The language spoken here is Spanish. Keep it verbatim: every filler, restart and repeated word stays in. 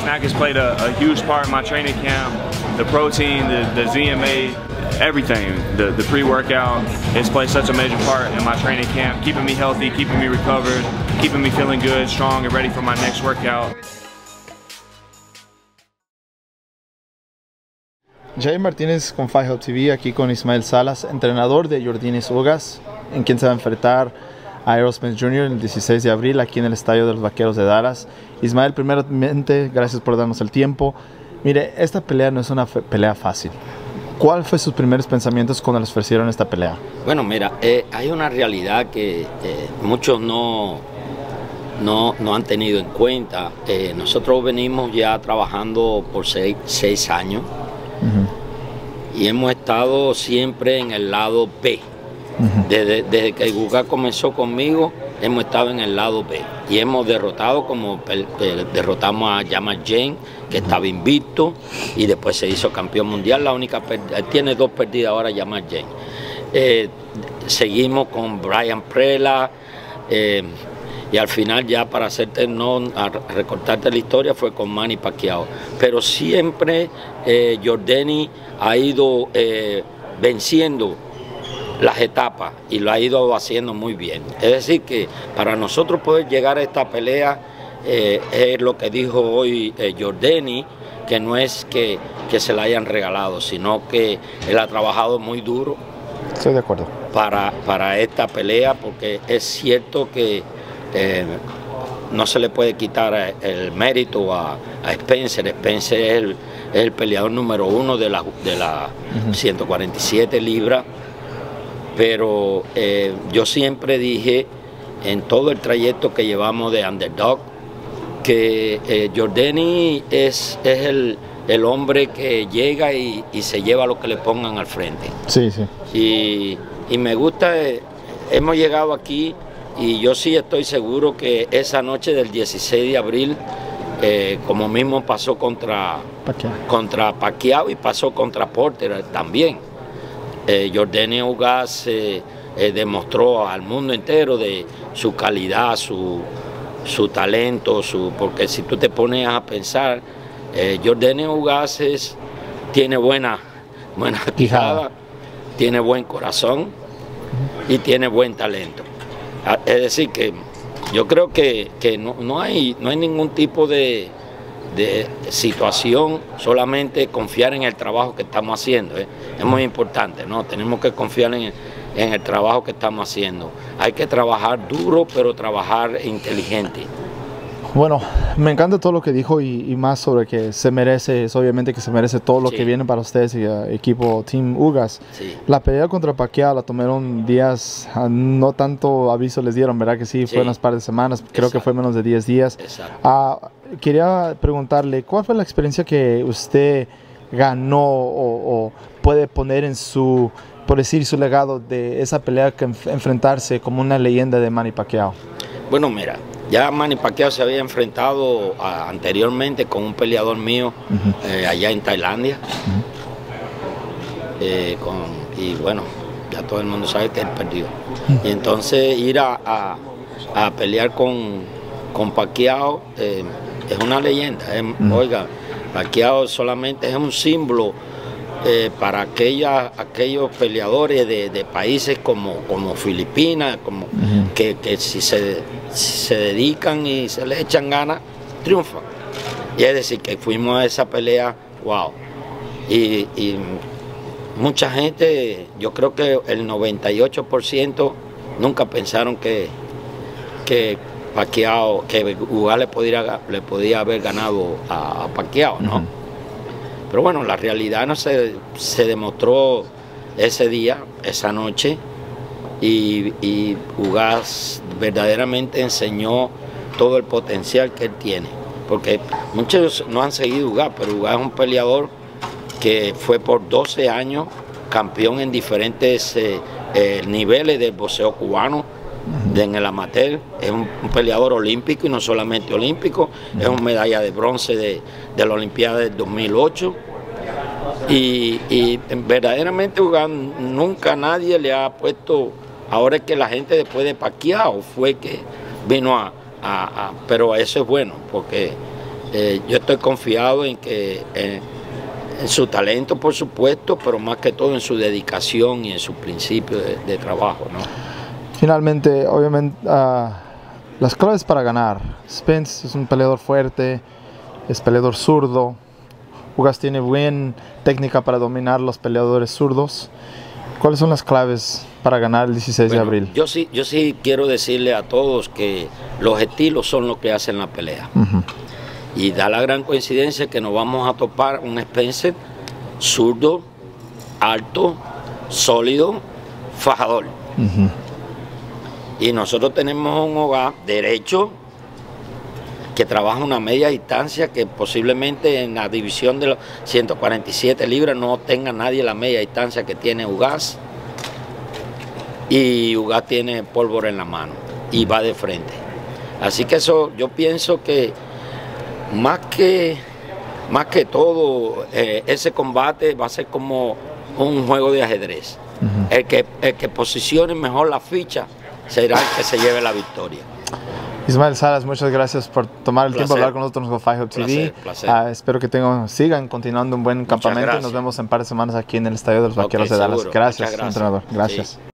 Snack has played a, a huge part in my training camp. The protein, the, the Z M A, everything, the, the pre-workout, it's played such a major part in my training camp, keeping me healthy, keeping me recovered, keeping me feeling good, strong, and ready for my next workout. Jair Martínez con Fight Hub T V, aquí con Ismael Salas, entrenador de Yordenis Ugas, en quien se va a enfrentar a Errol Spence junior el dieciséis de abril aquí en el estadio de los Vaqueros de Dallas. Ismael, primeramente, gracias por darnos el tiempo. Mire, esta pelea no es una pelea fácil. ¿Cuál fue sus primeros pensamientos cuando les ofrecieron esta pelea? Bueno, mira, eh, hay una realidad que eh, muchos no, no, no han tenido en cuenta. Eh, nosotros venimos ya trabajando por seis, seis años. Uh-huh. Y hemos estado siempre en el lado B. Uh-huh. Desde, desde que Ugas comenzó conmigo, hemos estado en el lado B. Y hemos derrotado, como eh, derrotamos a Yamar Jane, que uh-huh. estaba invicto, y después se hizo campeón mundial. La única tiene dos perdidas ahora, Yamar Jane. Eh, seguimos con Brian Prela. Eh, Y al final, ya para hacerte, no a recortarte la historia, fue con Manny Pacquiao. Pero siempre eh, Yordenis ha ido eh, venciendo las etapas y lo ha ido haciendo muy bien. Es decir, que para nosotros poder llegar a esta pelea, eh, es lo que dijo hoy eh, Yordenis, que no es que, que se la hayan regalado, sino que él ha trabajado muy duro. Estoy de acuerdo. Para, para esta pelea, porque es cierto que Eh, no se le puede quitar el mérito a, a Spencer. Spencer es el, es el peleador número uno de la, de la uh-huh. ciento cuarenta y siete libras, pero eh, yo siempre dije en todo el trayecto que llevamos de underdog que eh, Yordenis es, es el, el hombre que llega y, y se lleva lo que le pongan al frente. Sí, sí. Y, y me gusta, eh, hemos llegado aquí. Y yo sí estoy seguro que esa noche del dieciséis de abril, eh, como mismo pasó contra Pacquiao. contra Pacquiao y pasó contra Porter también, eh, Yordenis Ugas eh, eh, demostró al mundo entero de su calidad, su, su talento, su, porque si tú te pones a pensar, eh, Yordenis Ugas es, tiene buena, buena quijada, tiene buen corazón y tiene buen talento. Es decir, que yo creo que, que no, no, hay, no hay ningún tipo de, de situación, solamente confiar en el trabajo que estamos haciendo. ¿eh? Es muy importante, ¿no? Tenemos que confiar en, en el trabajo que estamos haciendo. Hay que trabajar duro, pero trabajar inteligente. Bueno, me encanta todo lo que dijo y, y más sobre que se merece, es obviamente que se merece todo lo sí. que viene para ustedes y uh, equipo Team Ugas. Sí. La pelea contra Pacquiao la tomaron días, uh, no tanto aviso les dieron, ¿verdad que sí? sí. Fue unas par de semanas, creo Exacto. que fue menos de diez días. Uh, quería preguntarle, ¿cuál fue la experiencia que usted ganó o, o puede poner en su, por decir, su legado de esa pelea que enf enfrentarse como una leyenda de Manny Pacquiao? Bueno, mira. Ya Manny Pacquiao se había enfrentado a, anteriormente con un peleador mío uh-huh. eh, allá en Tailandia. Uh-huh. eh, con, y bueno, ya todo el mundo sabe que él perdió. Uh-huh. Y entonces ir a, a, a pelear con, con Pacquiao eh, es una leyenda. Es, uh-huh. Oiga, Pacquiao solamente es un símbolo eh, para aquella, aquellos peleadores de, de países como, como Filipinas, como, uh-huh. que, que si se... si se dedican y se le echan ganas, triunfan. Y es decir, que fuimos a esa pelea, wow. Y, y mucha gente, yo creo que el noventa y ocho por ciento nunca pensaron que, que Pacquiao, que Ugas le podía, le podía haber ganado a, a Pacquiao, ¿no? Uh-huh. Pero bueno, la realidad no se, se demostró ese día, esa noche. Y, y Ugas verdaderamente enseñó todo el potencial que él tiene, porque muchos no han seguido Ugas, pero Ugas es un peleador que fue por doce años campeón en diferentes eh, eh, niveles del boxeo cubano, de, en el amateur. Es un, un peleador olímpico y no solamente olímpico, es una medalla de bronce de, de la Olimpiada del dos mil ocho. Y, y verdaderamente Ugas nunca nadie le ha puesto. Ahora es que la gente después de Pacquiao fue que vino a, a, a... Pero eso es bueno, porque Eh, yo estoy confiado en que en, en su talento, por supuesto, pero más que todo en su dedicación y en su principio de, de trabajo, ¿no? Finalmente, obviamente, uh, las claves para ganar. Spence es un peleador fuerte, es peleador zurdo. Ugas tiene buena técnica para dominar los peleadores zurdos. ¿Cuáles son las claves para ganar el dieciséis bueno, de abril? Yo sí, yo sí quiero decirle a todos que los estilos son lo que hacen la pelea. Uh-huh. Y da la gran coincidencia que nos vamos a topar un Spencer zurdo, alto, sólido, fajador. Uh-huh. Y nosotros tenemos un Ugas derecho que trabaja una media distancia que posiblemente en la división de los ciento cuarenta y siete libras no tenga nadie la media distancia que tiene Ugas. Y Ugas tiene pólvora en la mano y va de frente. Así que eso, yo pienso que más que, más que todo, eh, ese combate va a ser como un juego de ajedrez. Uh-huh. El que, el que posicione mejor la ficha será el que se lleve la victoria. Ismael Salas, muchas gracias por tomar el placer. tiempo de hablar con nosotros con Fight Hub T V. Placer, placer. Uh, espero que tengan, sigan continuando un buen muchas campamento. Gracias. Nos vemos en par de semanas aquí en el Estadio de los Vaqueros okay, de Dallas. Gracias, gracias, entrenador. Gracias. Sí.